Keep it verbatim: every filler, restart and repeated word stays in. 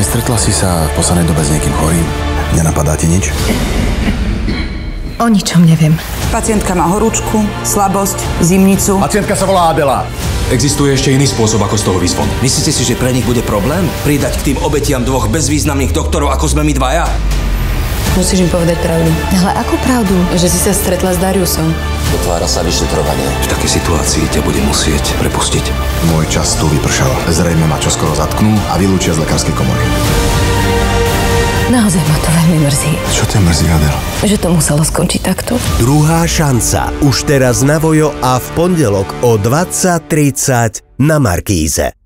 Nestretla si sa v poslednej dobe s niekým chorým? Nenapadá ti nič? O ničom neviem. Pacientka má horúčku, slabosť, zimnicu. Pacientka sa volá Adela. Existuje ešte iný spôsob, ako z toho vyzvon. Myslíte si, že pre nich bude problém pridať k tým obetiam dvoch bezvýznamných doktorov, ako sme my dvaja? Musíš im povedať pravdu. Ale akú pravdu? Že si sa stretla s Dariusom. Otvára sa vyšetrovanie. V takej situácii ťa bude musieť prepustiť. Môj čas tu vypršal. Zrejme ma čoskoro zatknú a vylúčia z lekárskej komory. Naozaj ma to veľmi mrzí. Čo ťa mrzí, Adel? Že to muselo skončiť takto. Druhá šanca. Už teraz na Vojo a v pondelok o dvadsať tridsať na Markíze.